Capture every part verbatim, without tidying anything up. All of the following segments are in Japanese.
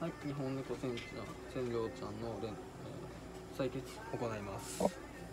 はい、日本猫せんちゃん、千両ちゃんの連、えー、採血行います。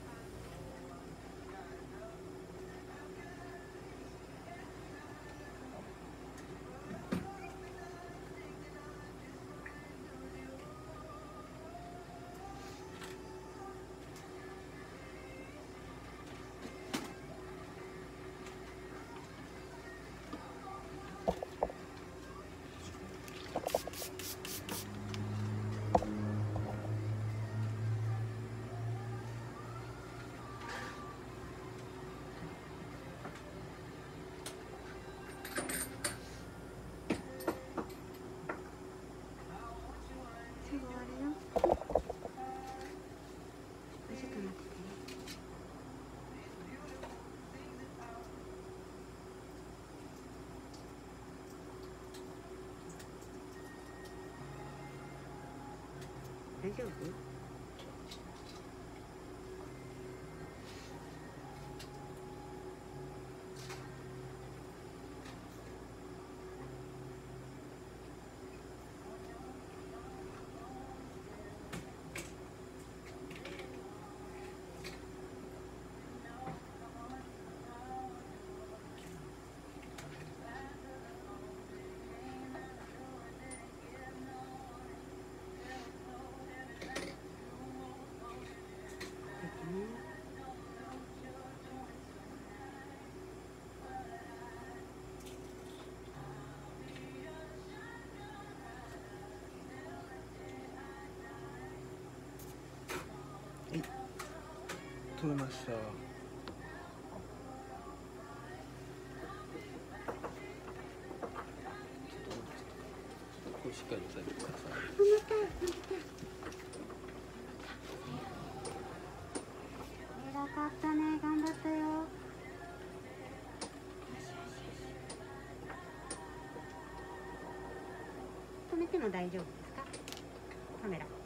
大丈夫？ はい、取れました。これしっかり押さえてください。 偉かったね、頑張ったよ。止めても大丈夫ですか？カメラ。